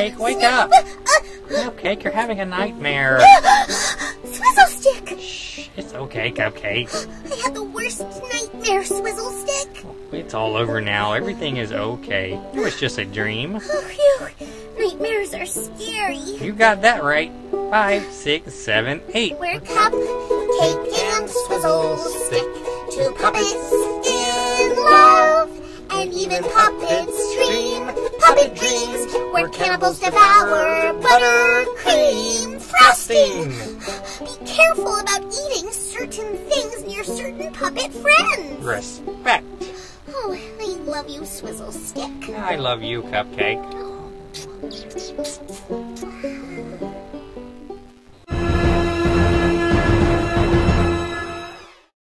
Cupcake, wake up! Cupcake, you're having a nightmare. Swizzle Stick! Shh, it's okay, Cupcake. I had the worst nightmare, Swizzle Stick. It's all over now. Everything is okay. It was just a dream. Oh, phew. Nightmares are scary. You got that right. 5, 6, 7, 8. We're Cupcake and Swizzle Stick, two puppets in love. And even puppets dream puppet dreams where cannibals devour buttercream frosting. Be careful about eating certain things near certain puppet friends. Respect. Oh, I love you, Swizzle Stick. I love you, Cupcake. Oh.